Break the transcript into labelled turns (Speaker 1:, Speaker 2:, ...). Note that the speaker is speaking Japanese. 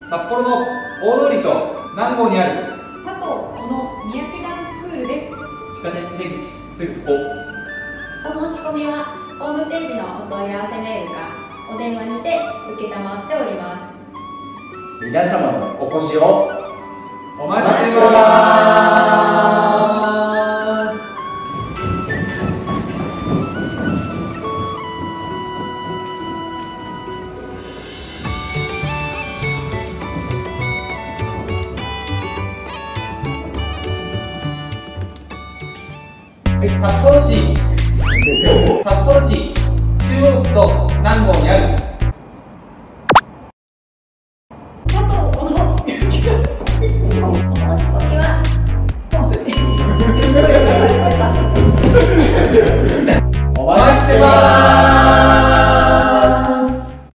Speaker 1: 札幌の大通りと南郷にある
Speaker 2: 佐藤小野三宅ダンススクールです。
Speaker 1: 地下鉄出口すぐそこ。
Speaker 3: お申し込みはホームページのお問い合わせメールかお電話にて承っております。
Speaker 4: 皆様のお越しを
Speaker 1: お待ちしております。はい、札幌市中央区と南郷にある
Speaker 2: 佐藤小野
Speaker 3: お申し込みは